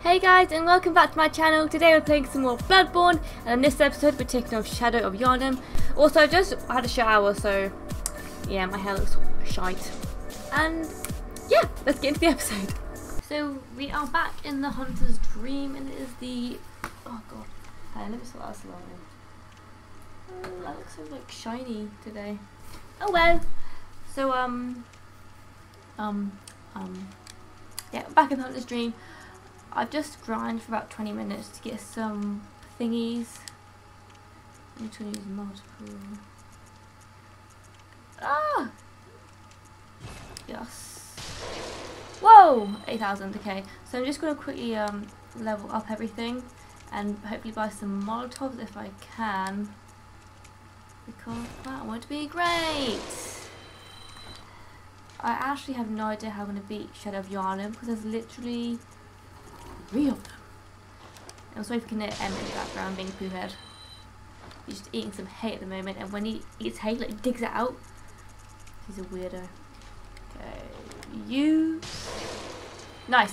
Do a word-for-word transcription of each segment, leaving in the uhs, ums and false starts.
Hey guys, and welcome back to my channel. Today we're playing some more Bloodborne, and in this episode we're taking on Shadow of YHARNAM. Also, I just had a shower, so yeah, my hair looks shite. And yeah, let's get into the episode. So we are back in the Hunter's Dream, and it is the oh god, hey, let me sort that slowly. Oh, that looks so like shiny today. Oh well. So um um um yeah, back in the Hunter's Dream. I've just grinded for about twenty minutes to get some thingies. I'm just going to use multiple. Ah! Yes. Whoa! eight thousand, okay. So I'm just going to quickly um, level up everything and hopefully buy some Molotovs if I can. Because that would be great! I actually have no idea how I'm going to beat Shadow of YHARNAM because there's literally three of them. I'm sorry if you can hear Emma in the background being poo head. He's just eating some hay at the moment, and when he eats hay, like, he digs it out. He's a weirdo. Okay, you. Nice.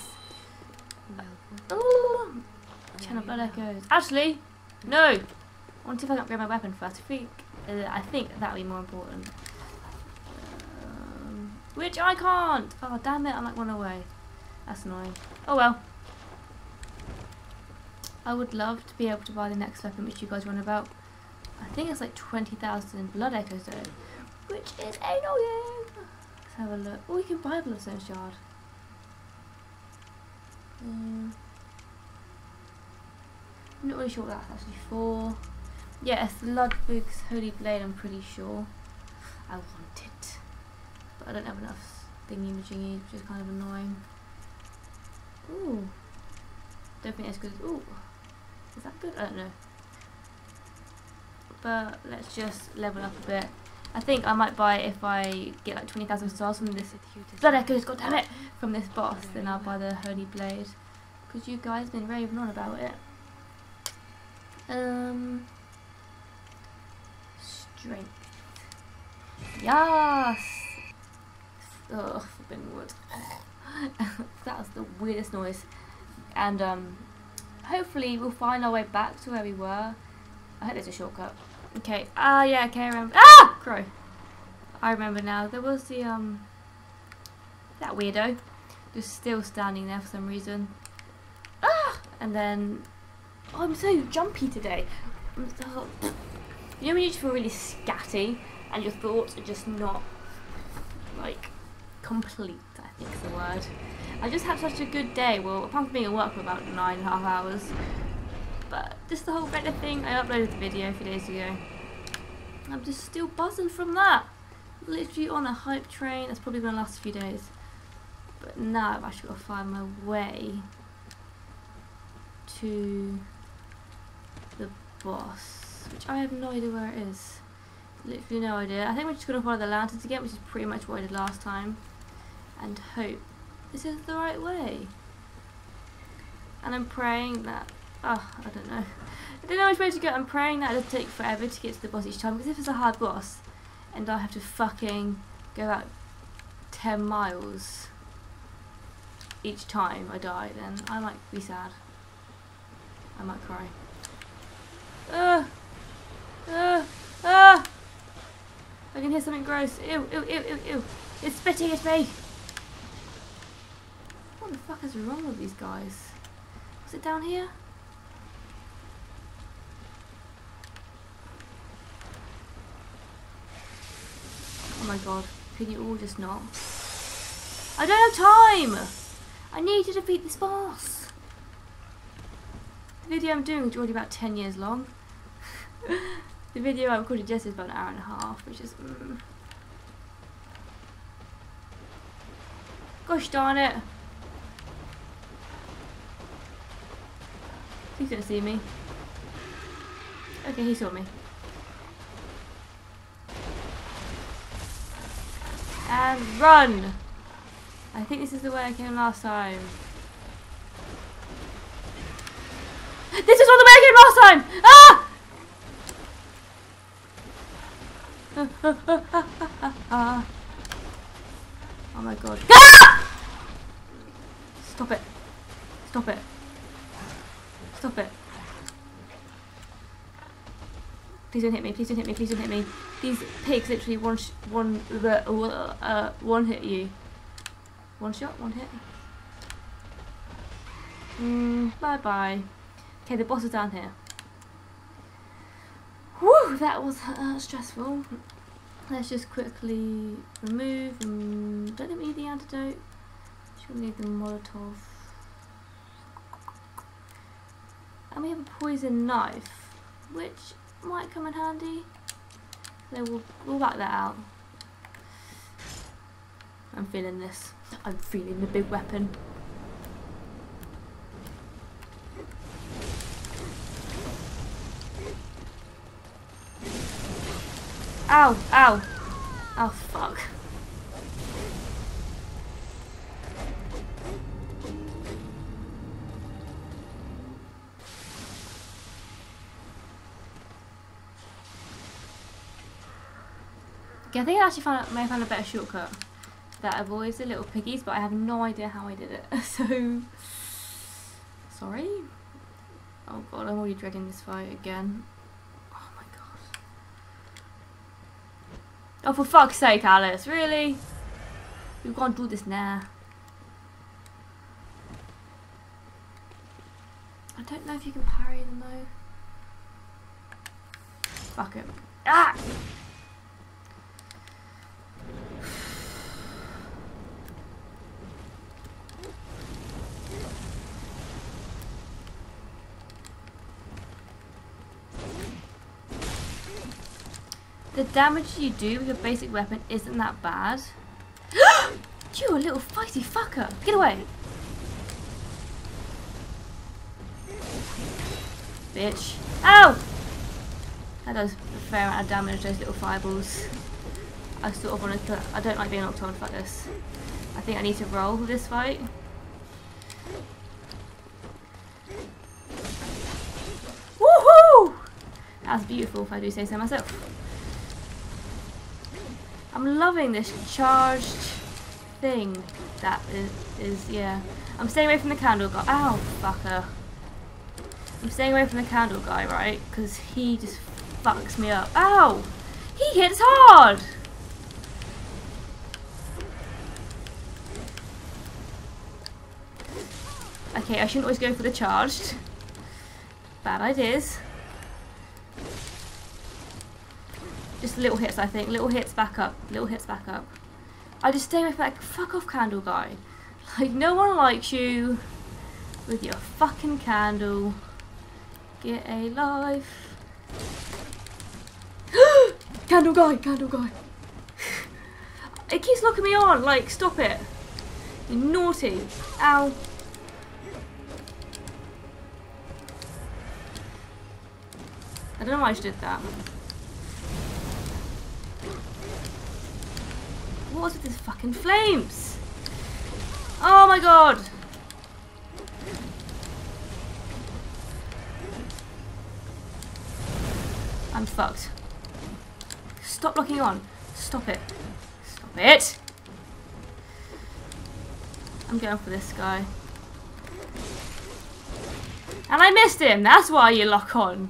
Oh, channel blood echoes. Actually, no. I want to see if I can upgrade my weapon first. I think, uh, I think that would be more important. Um, which I can't. Oh damn it! I'm like one away. That's annoying. Oh well. I would love to be able to buy the next weapon which you guys run about. I think it's like twenty thousand blood echoes though, which is annoying. Let's have a look. Oh, we can buy a bloodstone shard. Um, I'm not really sure what that's actually for. Yeah, it's Ludwig's Holy Blade, I'm pretty sure. I want it. But I don't have enough thingy majingy, which is kind of annoying. Ooh. Don't think that's good. Ooh. Is that good? I don't know. But let's just level up a bit. I think I might buy it if I get like twenty thousand stars from this blood echoes, god damn it, from this boss, then I'll buy the Holy Blade. Because you guys have been raving on about it. Um, Strength. Yes! Ugh, forbidden wood. That was the weirdest noise. And um, hopefully we'll find our way back to where we were. I hope there's a shortcut. Okay. Ah, uh, yeah. Okay, I remember. Ah, crow. I remember now. There was the um, that weirdo, just still standing there for some reason. Ah, and then oh, I'm so jumpy today. I'm so, you know when you just feel really scatty and your thoughts are just not like complete. I think is the word. I just had such a good day, well, apart from being at work for about nine and a half hours. But just the whole Reddit thing, I uploaded the video a few days ago. I'm just still buzzing from that. Literally on a hype train, that's probably going to last a few days. But now I've actually got to find my way to the boss, which I have no idea where it is. Literally no idea. I think we're just going to follow the lanterns again, which is pretty much what I did last time. And hope this is the right way. And I'm praying that, oh, I don't know. I don't know which way to go. I'm praying that it'll take forever to get to the boss each time. Because if it's a hard boss, and I have to fucking go out ten miles each time I die, then I might be sad. I might cry. Ugh! Ugh! Ah! I can hear something gross. Ew, ew, ew, ew, ew. It's spitting at me! What the fuck is wrong with these guys? Was it down here? Oh my god, can you all just not? I don't have time! I need to defeat this boss! The video I'm doing is already about ten years long. The video I recorded yesterday is about an hour and a half, which is... Mm. Gosh darn it! He's gonna see me. Okay, he saw me. And run! I think this is the way I came last time. This is not the way I came last time! Ah! Oh my god. Ah! Stop it. Stop it. Stop it. Please don't hit me, please don't hit me, please don't hit me. These pigs literally one, sh one, uh, one hit you. One shot, one hit. Mm, bye bye. Okay, the boss is down here. Whew, that was uh, stressful. Let's just quickly remove. Um, don't think we need the antidote. Should we need the Molotov? And we have a poison knife, which might come in handy. So we'll, we'll back that out. I'm feeling this. I'm feeling the big weapon. Ow, ow. Oh, fuck. Okay, I think I actually found, may have found a better shortcut that avoids the little piggies, but I have no idea how I did it. So, sorry. Oh god, I'm already dreading this fight again. Oh my god. Oh, for fuck's sake, Alice, really? We can't do this now. I don't know if you can parry them though. Fuck it. Ah! The damage you do with your basic weapon isn't that bad. You a little feisty fucker! Get away! Bitch. Ow! That does a fair amount of damage, those little fireballs. I sort of want to... I don't like being knocked on like this. I think I need to roll with this fight. Woohoo! That's beautiful if I do say so myself. I'm loving this charged thing that is, is, yeah. I'm staying away from the candle guy. Ow, fucker. I'm staying away from the candle guy, right? Because he just fucks me up. Ow! He hits hard! Okay, I shouldn't always go for the charged. Bad ideas. Just little hits, I think. Little hits back up. Little hits back up. I just stay with that fuck off candle guy. Like, no one likes you with your fucking candle. Get a life. Candle guy, candle guy. It keeps locking me on. Like, stop it. You naughty. Ow. I don't know why I just did that. What was with these fucking flames? Oh my god! I'm fucked. Stop locking on. Stop it. Stop it! I'm going for this guy. And I missed him! That's why you lock on.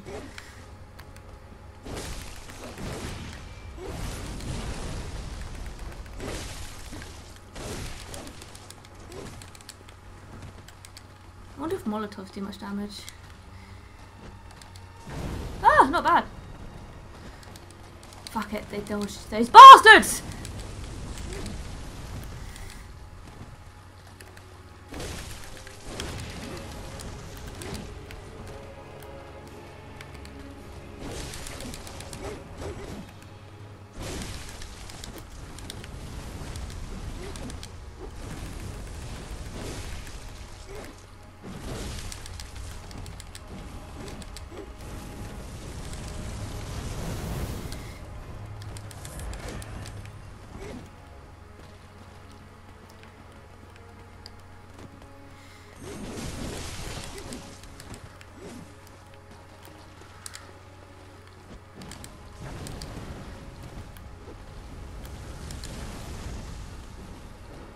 I wonder if Molotovs do much damage. Ah, not bad. Fuck it, they dodged those bastards!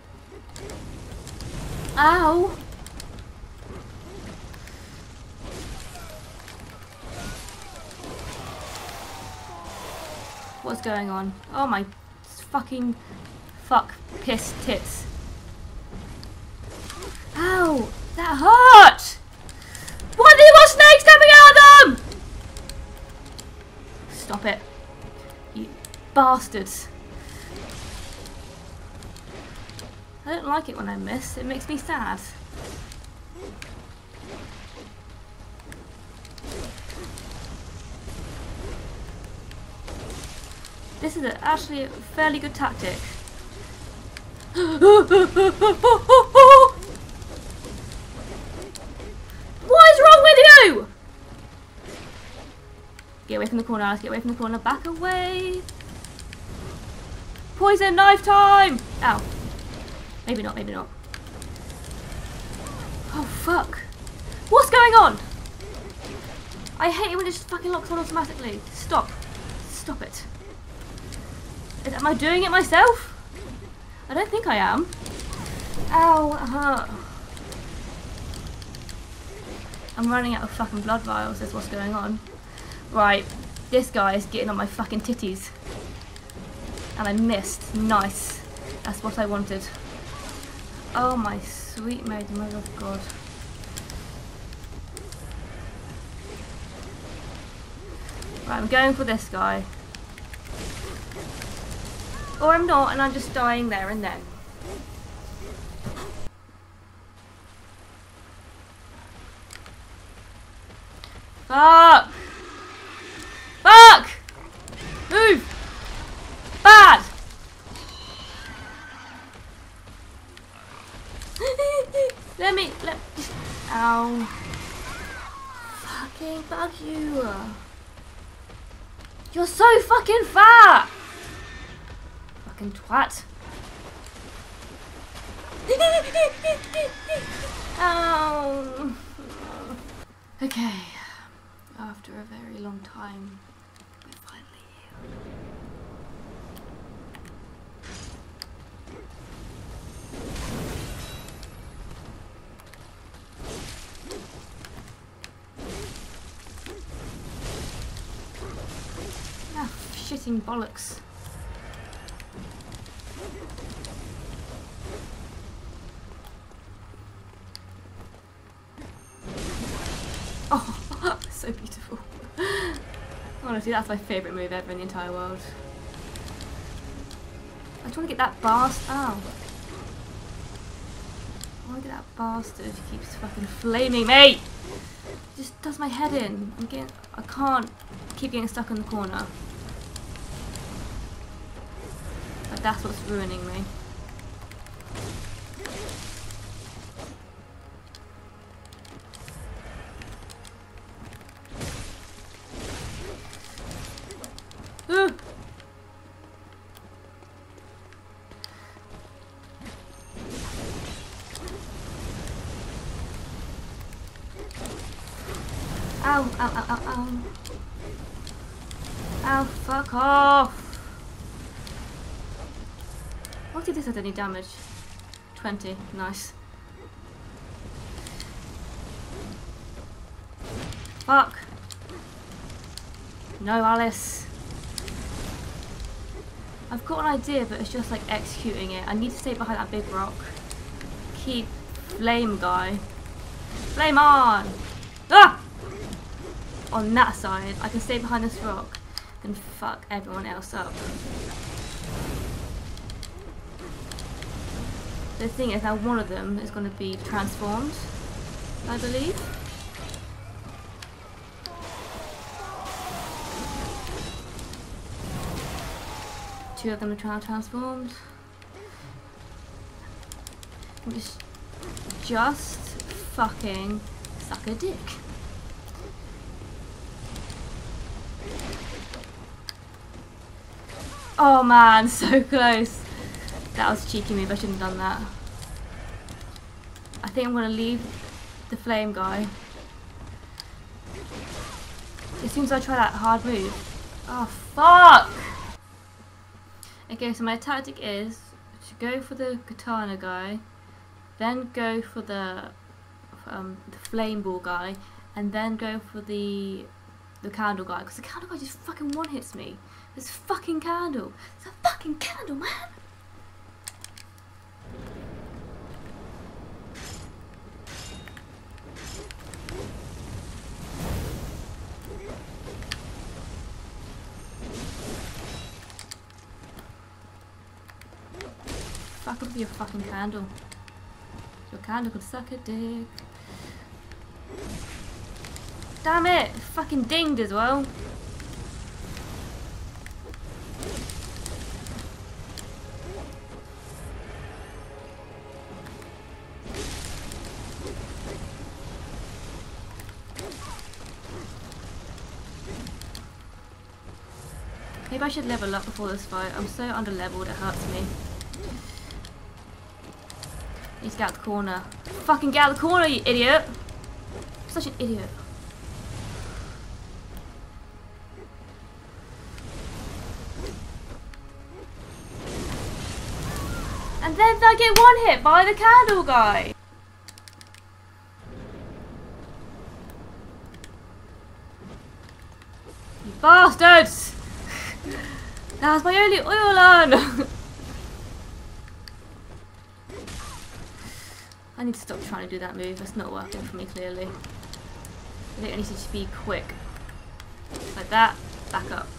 Ow! What's going on? Oh my fucking fuck piss tits. Ow! That hurt! Why are there more snakes coming out of them? Stop it. You bastards. I don't like it when I miss. It makes me sad. This is a, actually a fairly good tactic. What is wrong with you? Get away from the corner, Alice. Get away from the corner. Back away. Poison knife time! Ow. Maybe not, maybe not. Oh, fuck. What's going on? I hate it when it just fucking locks on automatically. Stop. Stop it. Am I doing it myself? I don't think I am. Ow, it hurt. I'm running out of fucking blood vials, is what's going on. Right, this guy is getting on my fucking titties. And I missed. Nice. That's what I wanted. Oh my sweet maid, mother of God. Right, I'm going for this guy. Or I'm not, and I'm just dying there and then. Fuck! Fuck! Move! Bad! Let me, let ow. Fucking bug you. You're so fucking fat! Fucking twat. Ow. Okay. After a very long time, we're finally here. Ah, shitting bollocks. Oh, so beautiful. Honestly, that's my favourite move ever in the entire world. I just want to get that bastard. Oh. I want to get that bastard who keeps fucking flaming me! It just does my head in. I'm getting. I can't keep getting stuck in the corner. But that's what's ruining me. Ooh. Ow, ow, ow, ow, ow. Ow, fuck off. What did this have any damage? twenty, nice. Fuck. No, Alice. I've got an idea, but it's just like executing it. I need to stay behind that big rock. Keep flame guy. Flame on! Ah! On that side, I can stay behind this rock and fuck everyone else up. The thing is, now one of them is going to be transformed, I believe. Two of them are trying to transformed. And just, just fucking suck a dick. Oh man, so close. That was a cheeky move, I shouldn't have done that. I think I'm gonna leave the flame guy. As soon as I try that hard move. Oh fuck! Okay, so my tactic is to go for the katana guy, then go for the um, the flame ball guy, and then go for the the candle guy, because the candle guy just fucking one hits me This fucking candle. It's a fucking candle, man. Fuck up with your fucking candle. Your candle could suck a dick. Damn it! It's fucking dinged as well. Maybe I should level up before this fight. I'm so under leveled it hurts me. Need to get out the corner. Fucking get out the corner, you idiot! I'm such an idiot. And then I get one hit by the candle guy! You bastards! That was my only oil on! I need to stop trying to do that move, it's not working for me clearly. I think I need to just be quick. Like that, back up.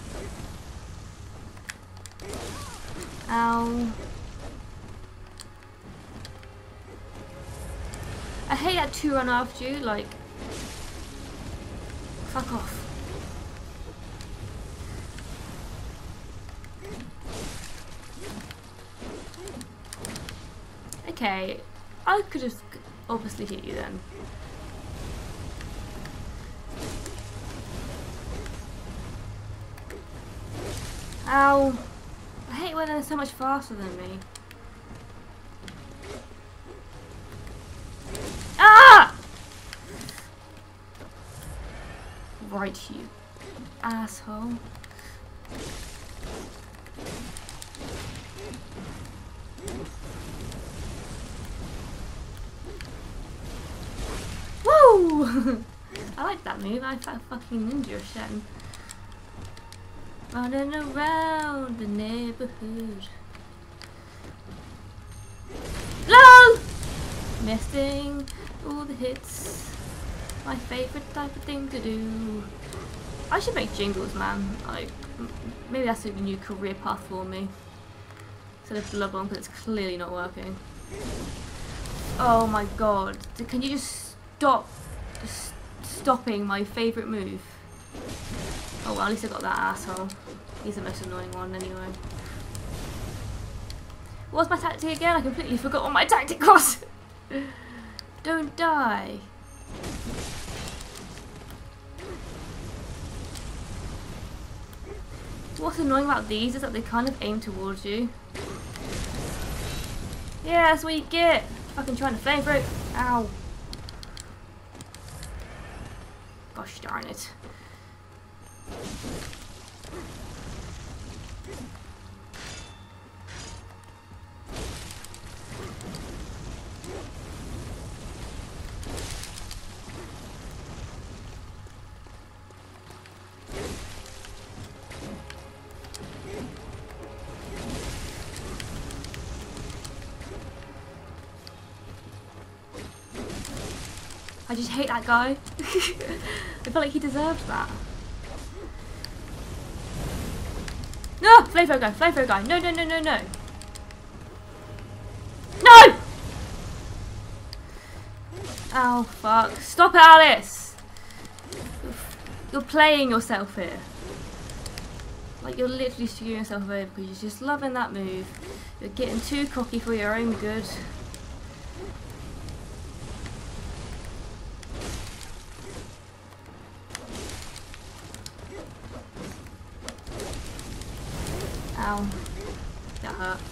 Ow. I hate that two run after you, like... Fuck off. Okay, I could have obviously hit you then. Ow! I hate when they're so much faster than me. Ah! Right, you asshole. Woo! I like that move. I felt fucking ninja shit. Running around the neighborhood. LOL! Missing all the hits. My favorite type of thing to do. I should make jingles, man. Like, maybe that's a new career path for me. Instead of Bloodborne, because it's clearly not working. Oh my god. Can you just stop just stopping my favourite move? Oh well, at least I got that asshole. He's the most annoying one anyway. What's my tactic again? I completely forgot what my tactic was! Don't die. What's annoying about these is that they kind of aim towards you. Yeah, that's what you get. Fucking trying to flame through. Ow. Gosh darn it. I just hate that guy. I feel like he deserved that. No! Flamethrower guy, flamethrower guy. No, no, no, no, no. No! Oh, fuck. Stop it, Alice! You're, you're playing yourself here. Like, you're literally screwing yourself over because you're just loving that move. You're getting too cocky for your own good. Ow. That hurt.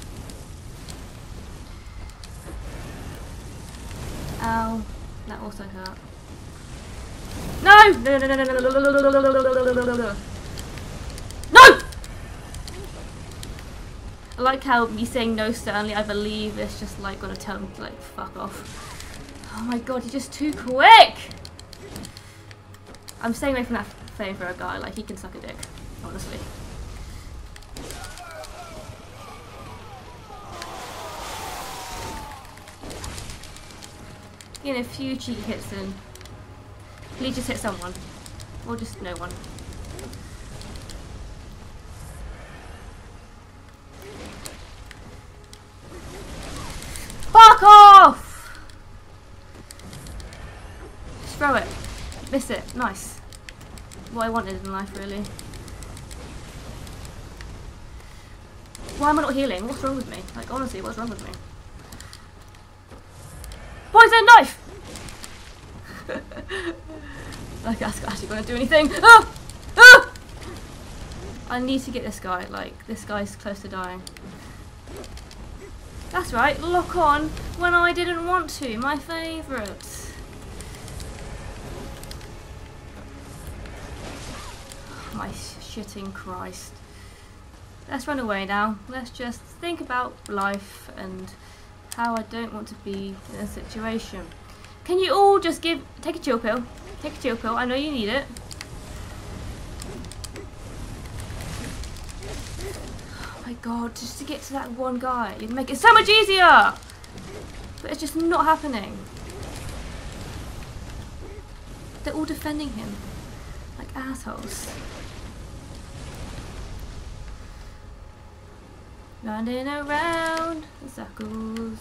Ow. That also hurt. No! No, no, no, no, no, no, no, no, no, no, no, no, no. No! I like how me saying no sternly, I believe it's just like gonna tell him to like fuck off. Oh my god, you're just too quick! I'm staying away from that flamethrower guy, like he can suck a dick, honestly. getting a few cheeky hits in. Please just hit someone. Or just no one. Fuck off! Just throw it. Miss it. Nice. What I wanted in life, really. Why am I not healing? What's wrong with me? Like, honestly, what's wrong with me? Poison knife! Like, that's actually going to do anything. Ah! Ah! I need to get this guy. Like, this guy's close to dying. That's right, lock on when I didn't want to. My favourite. My shitting Christ. Let's run away now. Let's just think about life and how I don't want to be in a situation. Can you all just give... Take a chill pill. Take a chill pill. I know you need it. Oh my god, just to get to that one guy. You'd make it so much easier! But it's just not happening. They're all defending him. Like assholes. Running around in circles.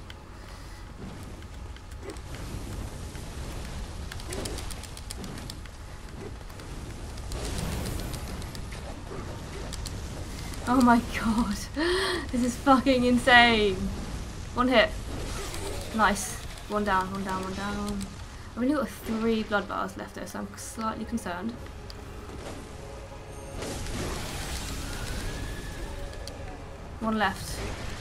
Oh my god. This is fucking insane. One hit. Nice. One down, one down, one down. I've only got three blood bars left though, so I'm slightly concerned. One left.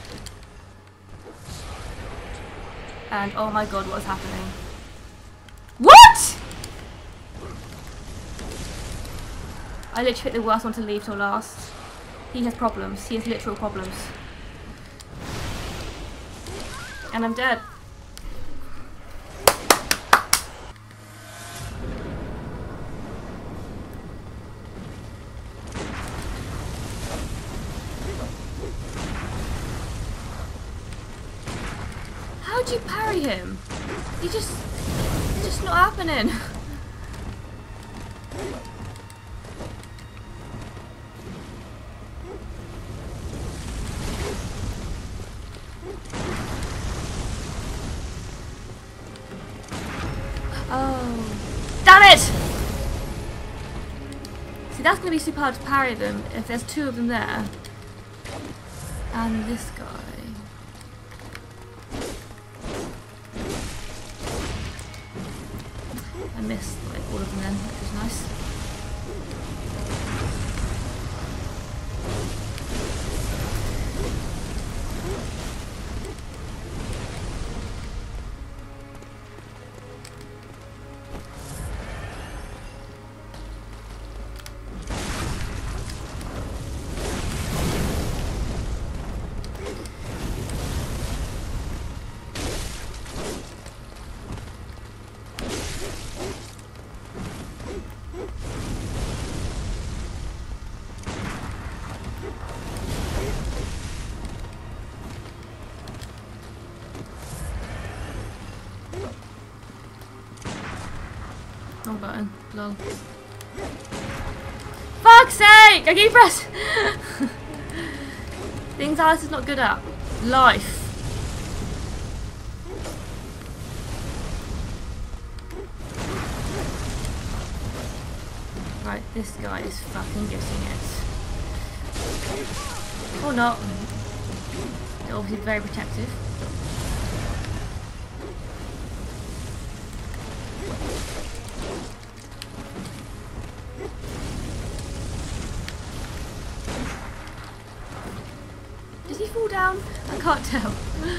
And oh my god, what is happening? What?! I literally picked the worst one to leave till last. He has problems. He has literal problems. And I'm dead. How'd you parry him? He just... It's just not happening. Oh. Damn it! See, that's going to be super hard to parry them if there's two of them there. And this guy. I missed like all of them then, which was nice. Wrong button. Lol. Fuck's sake! I keep pressing. Things Alice is not good at. Life. Right, this guy is fucking getting it. Or not. They're obviously very protective. Did he fall down? I can't tell.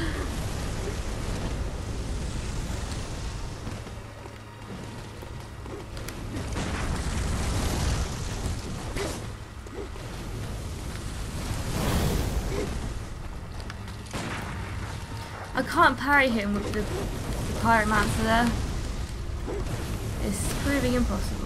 I can't parry him with the, the pyromancer there. It's proving impossible.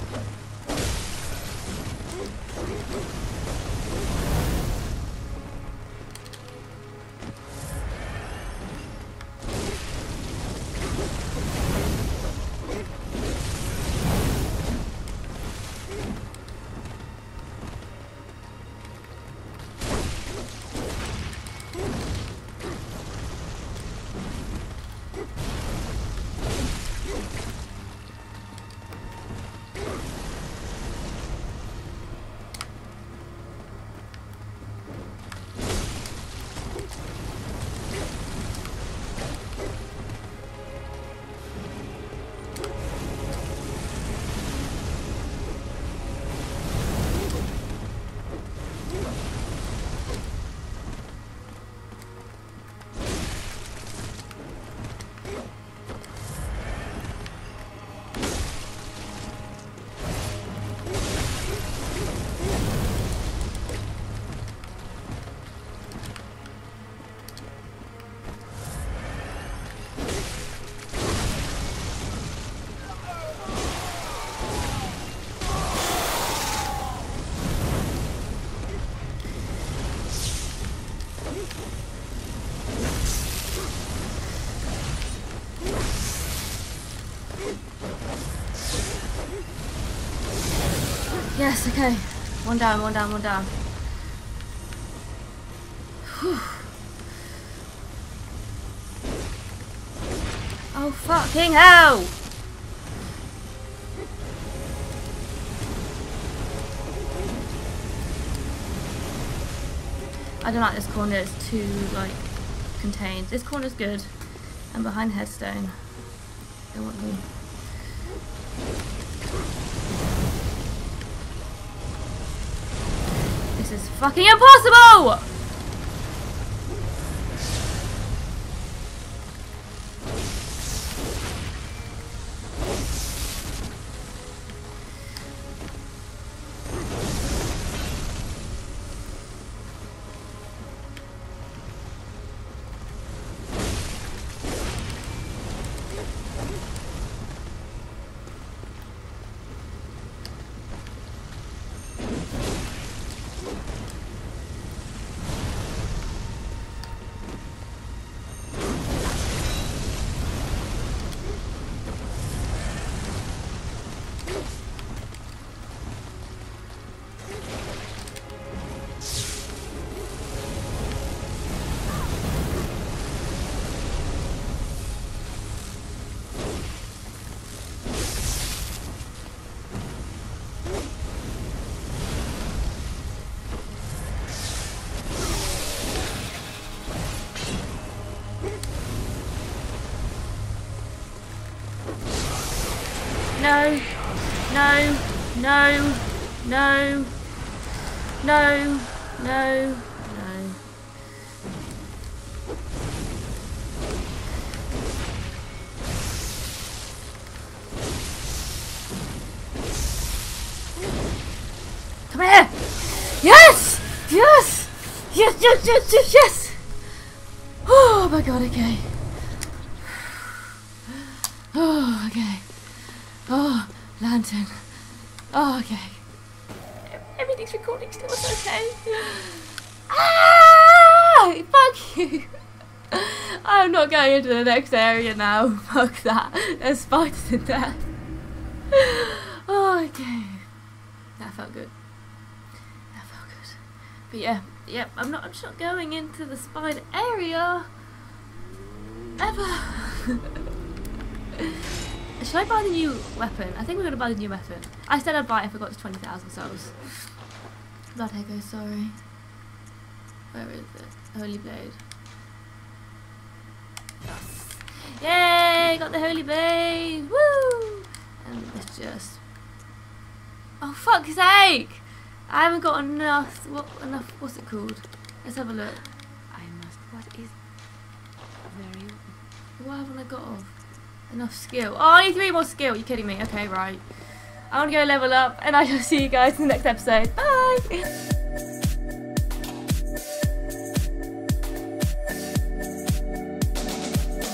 Yes, okay. One down, one down, one down. Whew. Oh, fucking hell! I don't like this corner, it's too, like, contained. This corner's good. I'm behind headstone. Don't want me. This is fucking impossible! No, no, no, no, no, no, no. Come here! Yes! Yes! Yes, yes, yes, yes, yes! Oh my god, okay. Oh, okay. Oh, lantern. Oh, okay. Everything's recording still, it's okay. Ah! Fuck you! I'm not going into the next area now. Fuck that. There's spiders in there. Oh, okay. That felt good. That felt good. But yeah, yep, I'm not I'm just not going into the spider area. Ever. Should I buy the new weapon? I think we're gonna buy the new weapon. I said I'd buy it if I got to twenty thousand souls. Blood Echo, sorry. Where is it? Holy Blade. Yes. Yay! Got the Holy Blade! Woo! And it's just. Oh, fuck's sake! I haven't got enough. What enough? What's it called? Let's have a look. I must. What is? Very. What haven't I got of? Enough skill. Oh, I need three more skill. Are you kidding me? Okay, right. I want to go level up, and I shall see you guys in the next episode. Bye!